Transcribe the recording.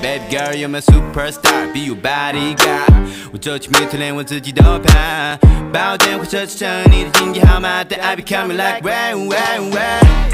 Baby girl, you're my superstar, be your bodyguard。我走起迷途连我自己都怕，把我电话设置成你的经济号码，但I be coming like rain, rain, rain。